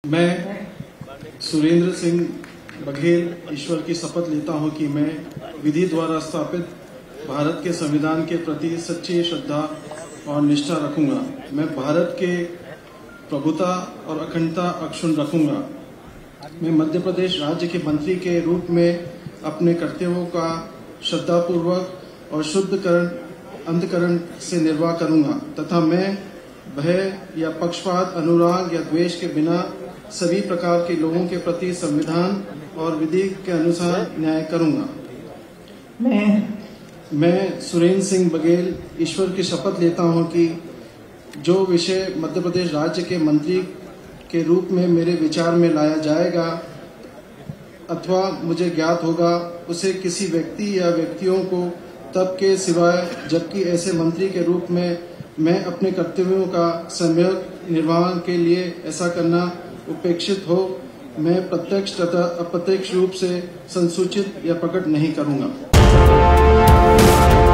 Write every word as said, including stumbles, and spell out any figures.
मैं सुरेंद्र सिंह बघेल ईश्वर की शपथ लेता हूं कि मैं विधि द्वारा स्थापित भारत के संविधान के प्रति सच्ची श्रद्धा और निष्ठा रखूंगा। मैं भारत के प्रभुता और अखंडता अक्षुण्ण रखूंगा। मैं मध्य प्रदेश राज्य के मंत्री के रूप में अपने कर्तव्यों का श्रद्धापूर्वक और शुद्धकरण अंतकरण से निर्वाह करूंगा तथा मैं भय या पक्षपात, अनुराग या द्वेष के बिना सभी प्रकार के लोगों के प्रति संविधान और विधि के अनुसार न्याय करूंगा। मैं मैं सुरेंद्र सिंह बघेल ईश्वर की शपथ लेता हूं कि जो विषय मध्य प्रदेश राज्य के मंत्री के रूप में मेरे विचार में लाया जाएगा अथवा मुझे ज्ञात होगा, उसे किसी व्यक्ति या व्यक्तियों को तब के सिवाय जबकि ऐसे मंत्री के रूप में मैं अपने कर्तव्यों का सम्यक निर्वहन के लिए ऐसा करना उपेक्षित हो, मैं प्रत्यक्ष तथा अप्रत्यक्ष रूप से संसूचित या प्रकट नहीं करूंगा।